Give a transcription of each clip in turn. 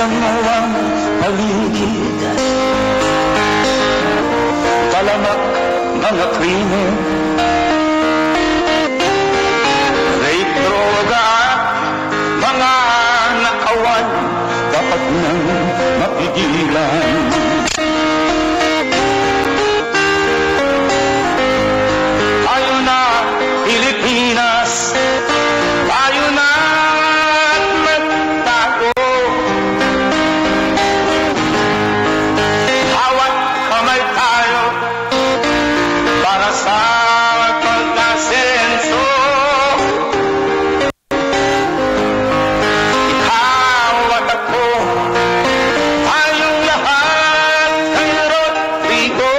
Tingnan mo ang paligid, talamak mga krimen, rape, droga at mga nakawan, dapat nang mapigilan. Tayo na Pilipinas, tayo na at magtago. Hawat kamay tayo para sa pagkasenso. Ikaw at ako, tayong lahat kay Rodrigo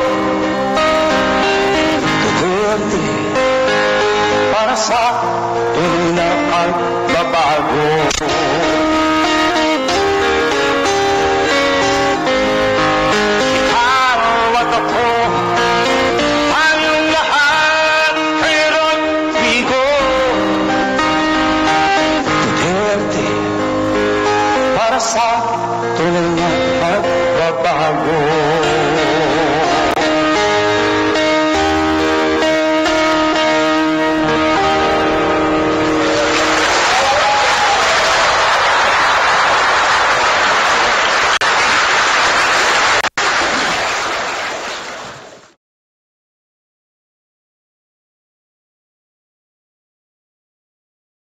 Duterte, para sa tunay na pagbabago. Ikaw at ako, tayong lahat kay Rodrigo Duterte, para sa tunay na pagbabago.